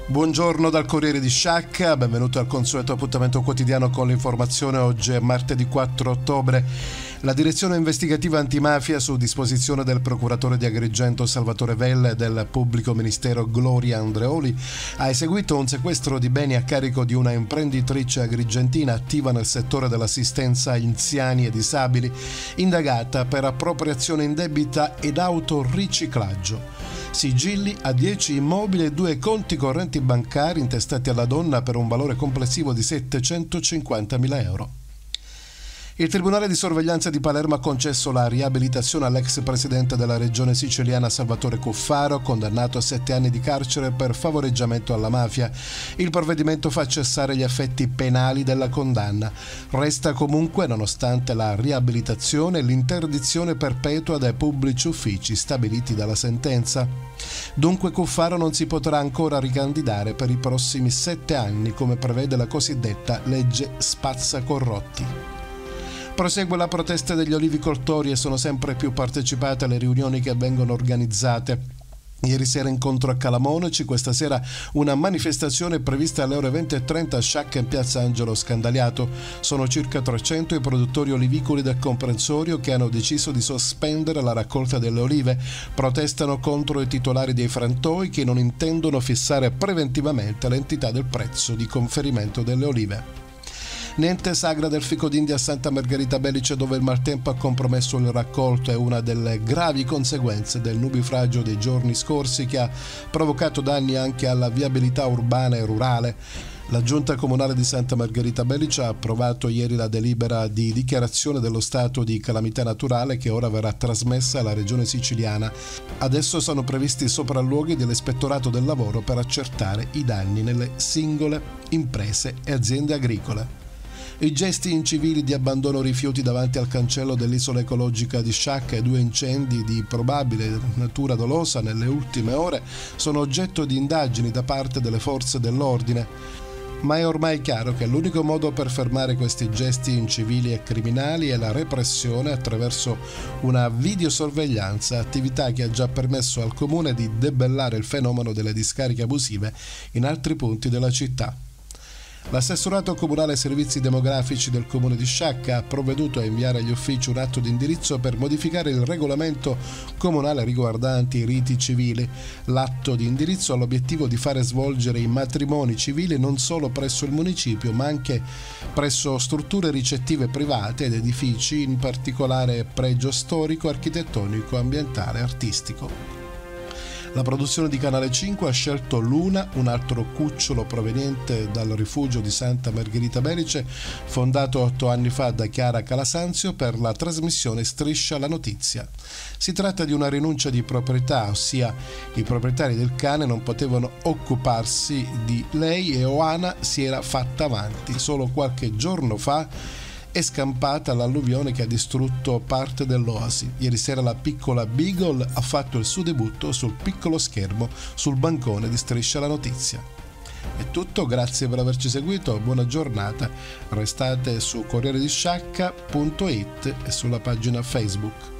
Buongiorno dal Corriere di Sciacca, benvenuto al consueto appuntamento quotidiano con l'informazione. Oggi è martedì 4 ottobre. La direzione investigativa antimafia, su disposizione del procuratore di Agrigento Salvatore Vella e del pubblico ministero Gloria Andreoli, ha eseguito un sequestro di beni a carico di una imprenditrice agrigentina attiva nel settore dell'assistenza a anziani e disabili, indagata per appropriazione indebita ed autoriciclaggio. Sigilli a 10 immobili e 2 conti correnti bancari intestati alla donna per un valore complessivo di 750.000 euro. Il Tribunale di Sorveglianza di Palermo ha concesso la riabilitazione all'ex presidente della regione siciliana Salvatore Cuffaro, condannato a 7 anni di carcere per favoreggiamento alla mafia. Il provvedimento fa cessare gli effetti penali della condanna. Resta comunque, nonostante la riabilitazione, l'interdizione perpetua dai pubblici uffici stabiliti dalla sentenza. Dunque Cuffaro non si potrà ancora ricandidare per i prossimi 7 anni, come prevede la cosiddetta legge spazzacorrotti. Prosegue la protesta degli olivicoltori e sono sempre più partecipate le riunioni che vengono organizzate. Ieri sera incontro a Calamonici, questa sera una manifestazione prevista alle ore 20:30 a Sciacca in piazza Angelo Scandaliato. Sono circa 300 i produttori olivicoli del comprensorio che hanno deciso di sospendere la raccolta delle olive. Protestano contro i titolari dei frantoi che non intendono fissare preventivamente l'entità del prezzo di conferimento delle olive. Niente sagra del fico d'India a Santa Margherita Belice, dove il maltempo ha compromesso il raccolto. È una delle gravi conseguenze del nubifragio dei giorni scorsi che ha provocato danni anche alla viabilità urbana e rurale. La Giunta Comunale di Santa Margherita Belice ha approvato ieri la delibera di dichiarazione dello stato di calamità naturale che ora verrà trasmessa alla Regione siciliana. Adesso sono previsti sopralluoghi dell'Ispettorato del Lavoro per accertare i danni nelle singole imprese e aziende agricole. I gesti incivili di abbandono rifiuti davanti al cancello dell'isola ecologica di Sciacca e 2 incendi di probabile natura dolosa nelle ultime ore sono oggetto di indagini da parte delle forze dell'ordine. Ma è ormai chiaro che l'unico modo per fermare questi gesti incivili e criminali è la repressione attraverso una videosorveglianza, attività che ha già permesso al comune di debellare il fenomeno delle discariche abusive in altri punti della città. L'assessorato comunale servizi demografici del comune di Sciacca ha provveduto a inviare agli uffici un atto di indirizzo per modificare il regolamento comunale riguardante i riti civili. L'atto di indirizzo ha l'obiettivo di fare svolgere i matrimoni civili non solo presso il municipio, ma anche presso strutture ricettive private ed edifici, in particolare pregio storico, architettonico, ambientale e artistico. La produzione di Canale 5 ha scelto Luna, un altro cucciolo proveniente dal rifugio di Santa Margherita Belice, fondato 8 anni fa da Chiara Calasanzio per la trasmissione Striscia la Notizia. Si tratta di una rinuncia di proprietà, ossia i proprietari del cane non potevano occuparsi di lei e Oana si era fatta avanti. Solo qualche giorno fa è scampata l'alluvione che ha distrutto parte dell'oasi. Ieri sera la piccola Beagle ha fatto il suo debutto sul piccolo schermo sul bancone di Striscia la Notizia. È tutto, grazie per averci seguito, buona giornata. Restate su corrieredisciacca.it e sulla pagina Facebook.